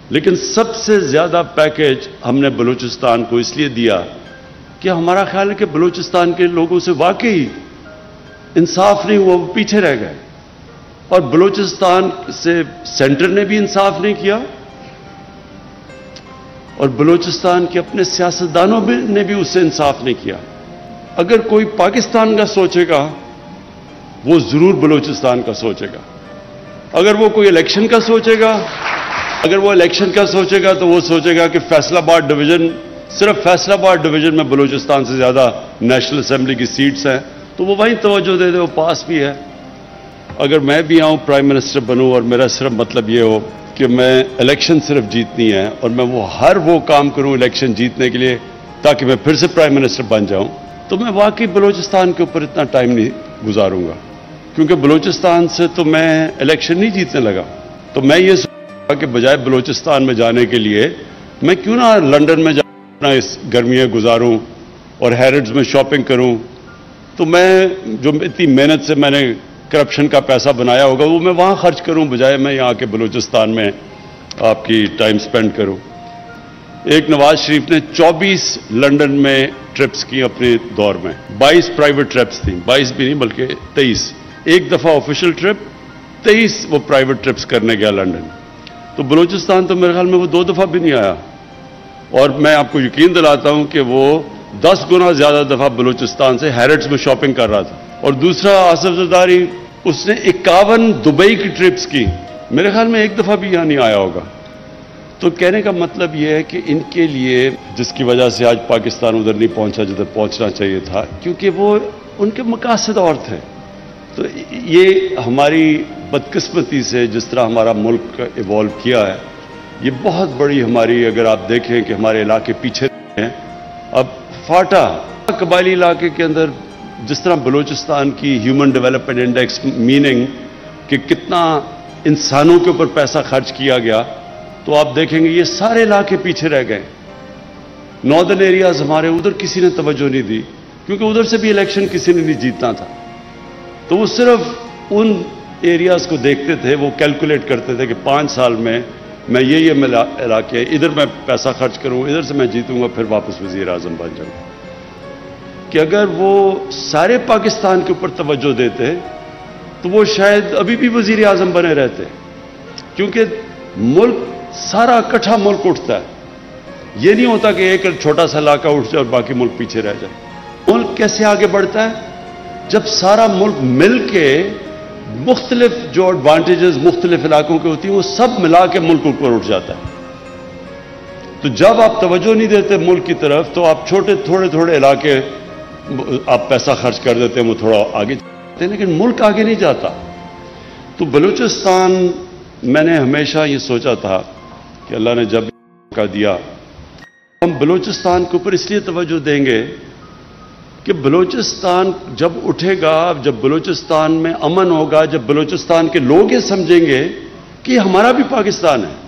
لیکن سب سے زیادہ پیکیج ہم نے بلوچستان کو اس لیے دیا کہ ہمارا خیال ہے کہ بلوچستان کے لوگوں سے واقعی انصاف نہیں ہوا، وہ پیچھے رہ گئے، اور بلوچستان سے سینٹر نے بھی انصاف نہیں کیا اور بلوچستان کے اپنے سیاستدانوں نے بھی اس سے انصاف نہیں کیا۔ اگر کوئی پاکستان کا سوچے گا وہ ضرور بلوچستان کا سوچے گا، اگر وہ کوئی الیکشن کا سوچے گا تو وہ سوچے گا کہ فیصل آباد ڈویژن، صرف فیصل آباد ڈویژن میں بلوچستان سے زیادہ نیشنل اسمبلی کی سیٹس ہیں تو وہ وہیں توجہ دے دے، وہ پاس بھی ہے۔ اگر میں بھی آؤں پرائم منسٹر بنوں اور میرا صرف مطلب یہ ہو کہ میں الیکشن صرف جیتنی ہے اور میں ہر وہ کام کروں الیکشن جیتنے کے لیے تاکہ میں پھر سے پرائم منسٹر بن جاؤں، تو میں واقعی بلوچستان کے اوپر اتنا ٹائم نہیں گزاروں گا، کیونکہ بلوچستان سے تو میں الیکشن نہیں جیتنے لگا۔ تو میں یہ سوچا کہ بجائے بلوچستان میں جانے کے لیے میں کیوں نہ لنڈن میں جانا اس گرمیاں گزاروں اور ہیرڈز میں شاپنگ کروں، تو میں جو اتنی محنت سے میں نے کرپشن کا پیسہ بنایا ہوگا وہ میں وہاں خرچ کروں بجائے میں یہاں کے بلوچستان میں آپ کی ٹائم سپینڈ کروں۔ ایک نواز شریف نے 24 لنڈن میں ٹرپس کی اپنے دور میں، 22 پرائیویٹ ٹرپس تھیں، 22 بھی نہیں بلکہ 23، ایک دفعہ آفیشل ٹرپ، 23 وہ پرائیویٹ ٹرپس کرنے گیا لنڈن۔ تو بلوچستان تو میرے خیال میں وہ 2 دفعہ بھی نہیں آیا، اور میں آپ کو یقین دلاتا ہوں کہ وہ 10 گنا زیادہ دفعہ بلوچستان سے ہیرڈز میں شاپنگ کر رہا تھا۔ اور دوسرا آصف زرداری، اس نے 51 دبئی کی ٹرپس کی، میرے خیال میں ایک دفعہ بھی یہاں نہیں آیا ہوگا۔ تو کہنے کا مطلب یہ ہے کہ ان کے لیے جس کی وجہ سے آج پاکستان ادھر نہیں پہنچا جدھر پہنچنا چاہیے تھا، کیونکہ وہ ان کے مقاصد اور تھے۔ تو یہ ہماری بدقسمتی سے جس طرح ہمارا ملک ایوالو کیا ہے، یہ بہت بڑی ہماری، اگر آپ دیکھیں کہ ہمارے علاقے پیچھے ہیں، اب فاٹا قبائلی علاقے کے اندر جس طرح بلوچستان کی ہیومن ڈیولپمنٹ انڈیکس میننگ کہ کتنا انسانوں کے اوپر پیسہ خرچ کیا گیا، تو آپ دیکھیں گے یہ سارے علاقے پیچھے رہ گئے۔ ناردرن ایریاز ہمارے، ادھر کسی نے توجہ نہیں دی کیونکہ ادھر سے بھی الیکشن کسی نے نہیں جیتنا تھا، تو وہ صرف ان ایریاز کو دیکھتے تھے، وہ کیلکولیٹ کرتے تھے کہ 5 سال میں یہ علاقے ادھر میں پیسہ خرچ کروں، ادھر سے میں جیتوں گا، پھر واپس وزیر اعظم بن جاؤں گا۔ کہ اگر وہ سارے پاکستان کے اوپر توجہ دیتے تو وہ شاید ابھی بھی وزیر اعظم بنے رہتے، کیونکہ ملک سارا اکٹھا ملک اٹھتا ہے، یہ نہیں ہوتا کہ ایک چھوٹا سا علاقہ اٹھ جائے اور باقی ملک پیچھے رہ جائے۔ ملک کیسے آگے بڑھتا ہے؟ جب سارا ملک مل کے مختلف جو ایڈوانٹیجز مختلف علاقوں کے ہوتی ہیں وہ سب ملا کے ملک اوپر اٹھ جاتا ہے۔ تو جب آپ توجہ نہیں دیتے ملک کی طرف تو آپ تھوڑے علاقے آپ پیسہ خرچ کر دیتے ہیں، وہ تھوڑا آگے جاتے ہیں، لیکن ملک آگے نہیں جاتا۔ تو بلوچستان میں نے ہمیشہ یہ سوچا تھا کہ اللہ نے جب موقع دیا ہم بلوچستان کے اوپر اس لیے توجہ دیں گے کہ بلوچستان جب اٹھے گا، جب بلوچستان میں امن ہوگا، جب بلوچستان کے لوگ یہ سمجھیں گے کہ ہمارا بھی پاکستان ہے،